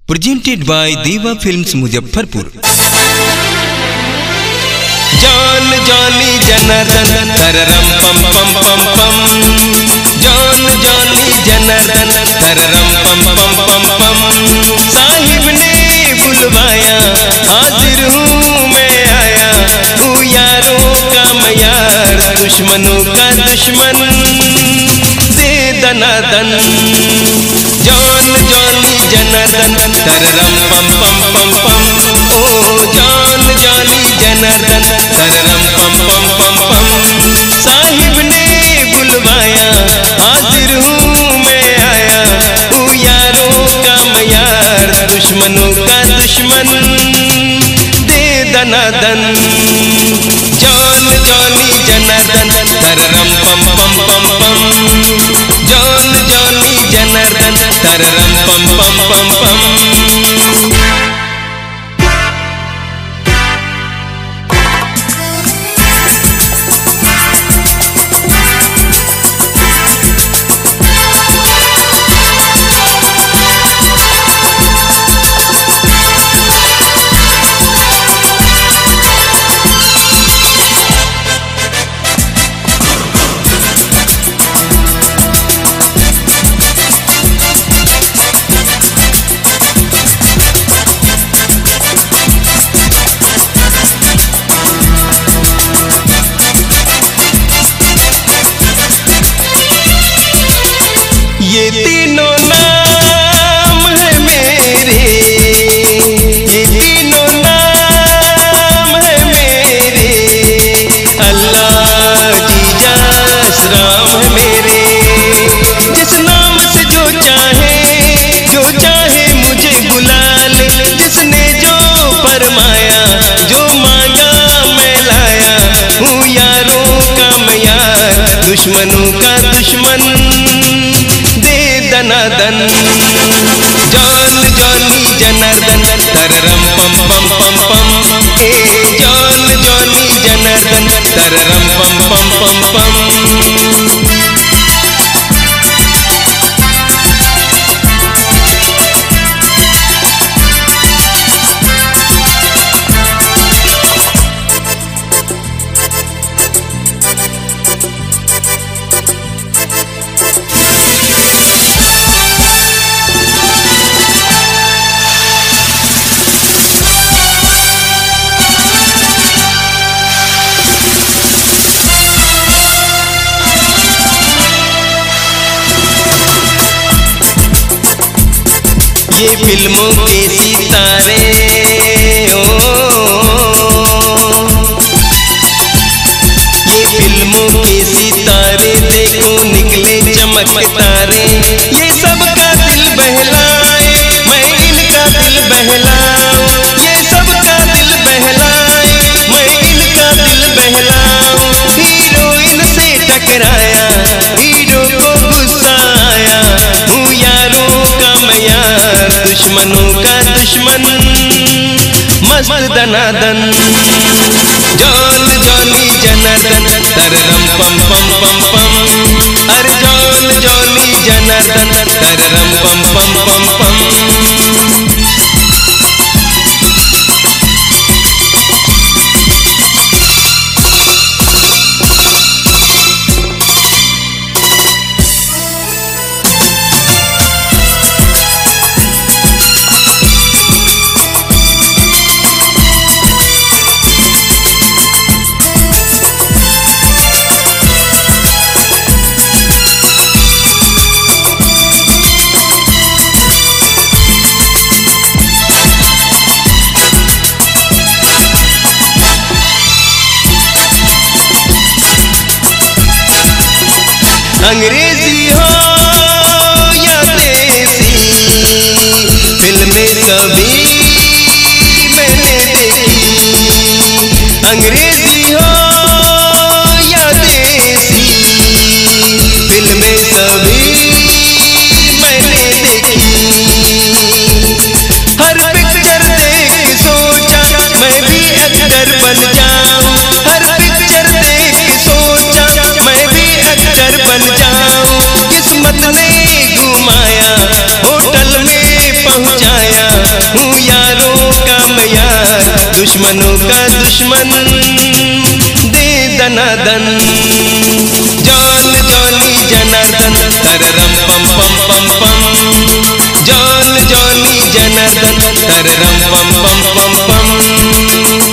Presented by Deva Films Muzaffarpur. Jaan Jaani Janardan तररम पम पम पम पम, जान जानी जनार्दन तररम पम पम पम पम। साहिब ने बुलवाया हाजिर हूँ मैं आया, हूँ यारों का मैं यार दुश्मनों का दुश्मन दे दनादन। जान जानी जनार्दन तररम पम पम पम पम, ओ जान जानी जनार्दन तररम पम पम पम पम। साहिब ने बुलवाया हाजिर हूँ मैं आया, हूँ यारों का मैं यार दुश्मनों का दुश्मन दे दनादन। जान जानी जनार्दन तररम पम पम पम पम, जान जानी जनार्दन तररम पम पम पम पम। ये तीनों नाम है मेरे, ये तीनों नाम है मेरे, अल्लाह जीसस राम है मेरे। जिस नाम से जो चाहे मुझे बुला ले, जिसने जो फरमाया जो मांगा मैं लाया, हूँ यारों का मैं यार दुश्मनों का दुश्मन दनादन। जान जानी जनार्दन तररम पम पम पम पम, ए जान जानी जनार्दन तररम पम पम पम पम। ये फिल्मों के सितारे ओ, ये फिल्मों के सितारे देखो निकले चमक तारे। ये सबका दिल बहलाए मैं इनका दिल बहलाऊं, ये सबका दिल बहलाए मैं इनका दिल बहलाऊं। हीरोइन से टकराया हीरो को गुस्सा आया, हूँ यारों का मैं यार दुश्मनों का दुश्मन मस्त दनादन। जान जानी जनार्दन तररम पम पम पम पम, अरे जान जानी जनार्दन तररम पम पम पम पम। अंग्रेजी हो या देसी फिल्में सभी मैंने देखी। अंग्रेजी हो या देसी फिल्में सभी मैंने देखी। हर पिक्चर देख सोचा मैं भी एक्टर बन जाऊं, हर पिक्चर देख सोचा मैं भी एक्टर बन जाऊं। किस्मत ने घुमाया होटल में पहुंचाया, हूँ यारों का मैं यार, दुश्मनों का दुश्मन दे दनादन। जॉन जॉनी जनार्दन तररम पम पम पम पम, जॉन जॉनी जनार्दन तररम पम पम पम पम।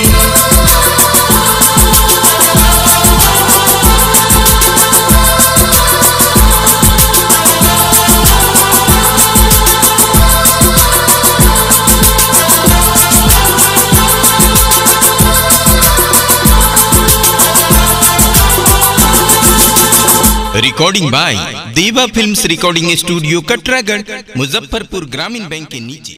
Recording by Deva Films recording studio Katragarh, Muzaffarpur ग्रामीण बैंक के नीचे।